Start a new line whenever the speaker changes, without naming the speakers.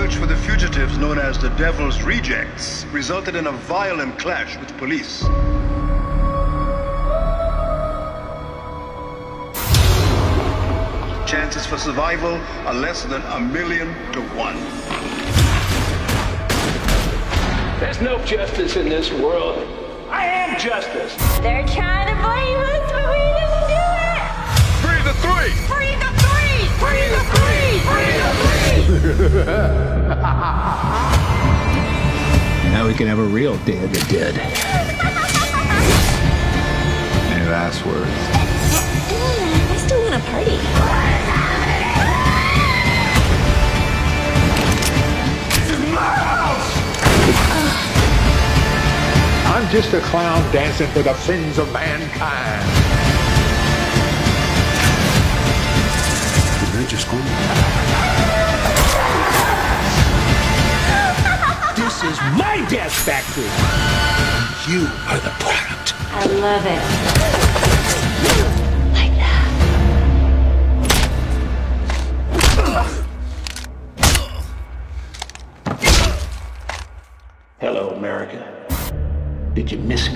search for the fugitives known as the Devil's Rejects resulted in a violent clash with police. Chances for survival are less than 1,000,000 to 1.
There's no justice in this world. I am justice.
They're trying to blame us, but we didn't do it!
Free the three!
Free the three! Free the three! Free the three!
Now we can have a real Day of the Dead.
Any last words?
I still want to party.
I'm just a clown dancing for the friends of mankind.
Did I just go?
This is my death factory.
You are the product.
I love it. Like that.
Hello, America. Did you miss me?